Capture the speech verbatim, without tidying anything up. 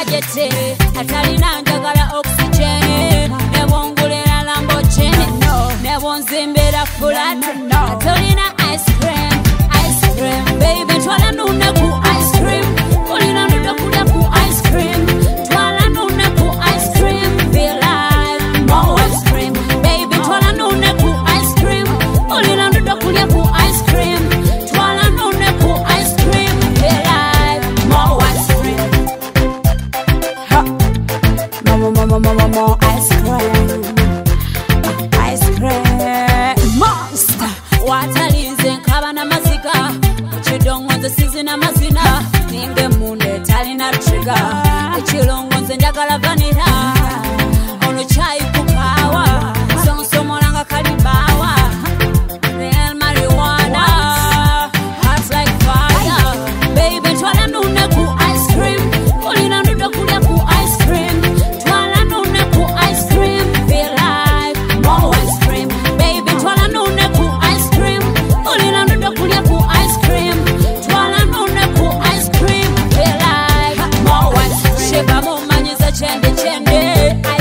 budget atalina njagala oxygen nebongulera Lamborghini nebonzimbira flat atalina ice cream ice cream baby twala nune ku ice cream kulina nune kulya ku ice cream twala nune ku ice cream feel like more ice cream baby twala nune ku ice cream kulina nune kulya ku ice cream twala nune ku ice cream feel like more ice cream ha mama mama mama more ice cream ice cream monster watalinze nkaba na mazika chidongo sizina mazina ninge munde talina triga chilongo nze njagala vanilla ono chai kukawa sonso molanga kalibawa real marijuana hot like fire baby twala nune ku ice cream kulina nune kulya ku ice cream twala nune ku ice cream feel like more ice cream baby twala nune ku ice cream kulina nune kulya ku ice cream twala nune ku ice cream feel like more ice cream Sheebah mumanyiza chende chende